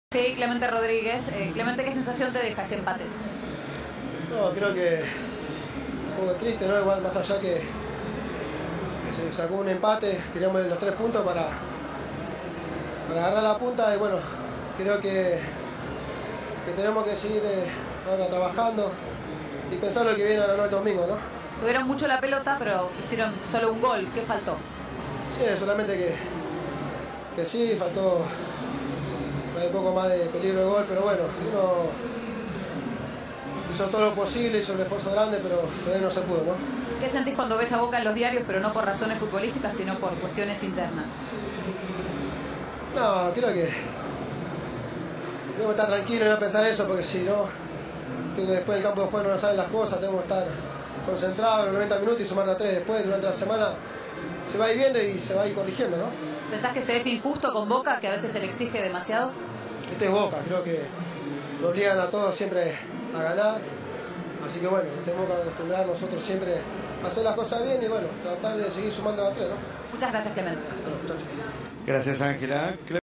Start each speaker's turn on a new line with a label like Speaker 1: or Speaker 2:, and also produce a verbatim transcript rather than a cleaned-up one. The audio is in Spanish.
Speaker 1: Sí, Clemente Rodríguez. Eh, Clemente, ¿qué sensación te deja este empate?
Speaker 2: No, creo que un poco triste, ¿no? Igual más allá que, que se sacó un empate, queríamos los tres puntos para, para agarrar la punta y bueno, creo que, que tenemos que seguir eh, ahora trabajando y pensar lo que viene ahora, ¿no? El domingo, ¿no?
Speaker 1: Tuvieron mucho la pelota, pero hicieron solo un gol. ¿Qué faltó?
Speaker 2: Sí, solamente que, que sí, faltó un poco más de peligro de gol, pero bueno, uno hizo todo lo posible, hizo un esfuerzo grande, pero todavía no se pudo, ¿no?
Speaker 1: ¿Qué sentís cuando ves a Boca en los diarios, pero no por razones futbolísticas, sino por cuestiones internas?
Speaker 2: No, creo que debo estar tranquilo y no pensar eso, porque si no, creo que después del campo de juego no saben las cosas, tenemos que estar concentrados en los noventa minutos y sumar a tres después, durante la semana se va a ir viendo y se va a ir corrigiendo, ¿no?
Speaker 1: ¿Pensás que se es injusto con Boca, que a veces se le exige demasiado?
Speaker 2: Este es Boca, creo que nos obligan a todos siempre a ganar, así que bueno, tenemos que acostumbrar nosotros siempre a hacer las cosas bien y bueno, tratar de seguir sumando a tres, ¿no?
Speaker 1: Muchas gracias, Clemente.
Speaker 3: Gracias, Ángela.